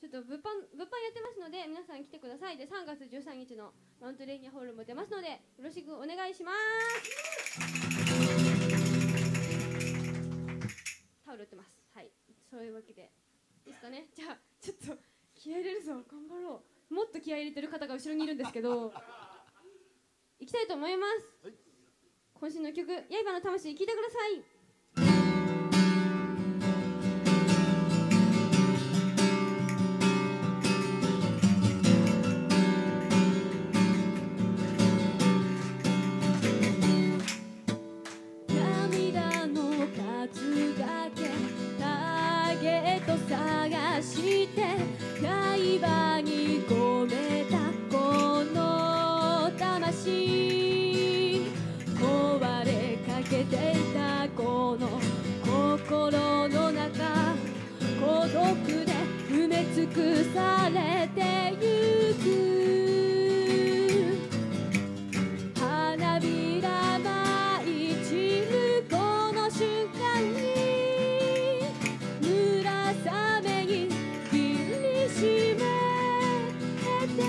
ちょっと物販やってますので、皆さん来てください。で、3月13日のマウントレーニアホールも出ますので、よろしくお願いします。タオル売ってます。はい、そういうわけでいいですかね。じゃあちょっと気合い入れるぞ、頑張ろう。もっと気合い入れてる方が後ろにいるんですけどいきたいと思います、はい、渾身の曲「刃の魂」聴いてください。涙の数だけターゲット探して刃に込めたこの魂、壊れかけていたこの心の中、孤独で埋め尽くされてゆく、花びら舞い散るこの瞬間に村雨に握りしめて、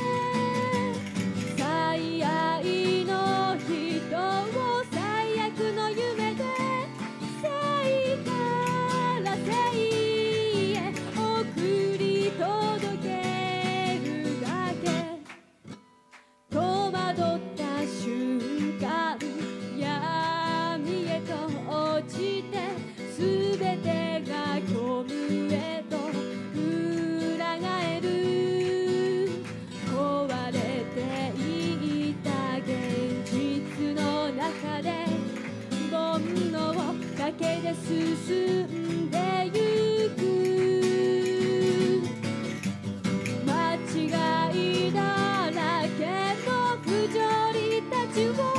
最愛の人を最悪の夢で生から生へ送り届けるだけ、戸惑った瞬間闇へと落ちて全てが虚無へと裏返る、壊れていた現実の中で煩悩だけで進んでゆく、間違いだらけの不条理たちを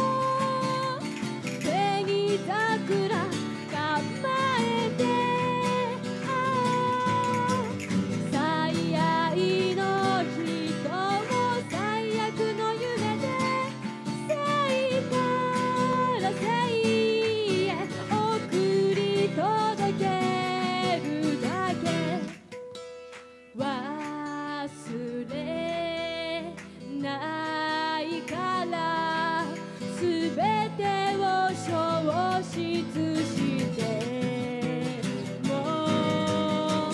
手に桜構えて、最愛の人を最悪の夢で生から生へ送り届けるだけ、忘れないから全てを消失しても、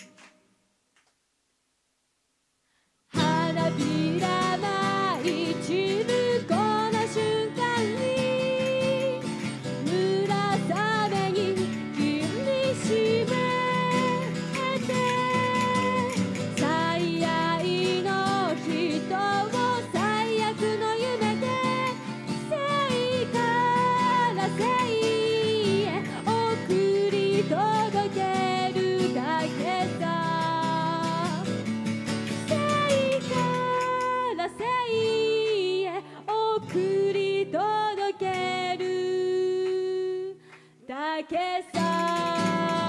花びら舞い散るこの瞬間に村雨に握りしめて、最愛の人を最悪の夢で生から生へ送り届けるだけさ、生から生へ送り届けるだけさ。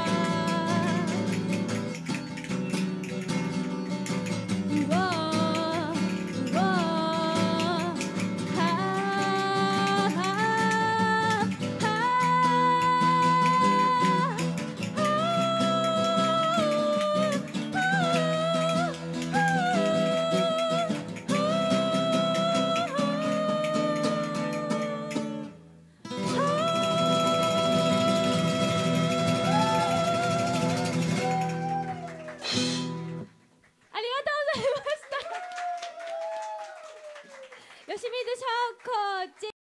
吉水翔子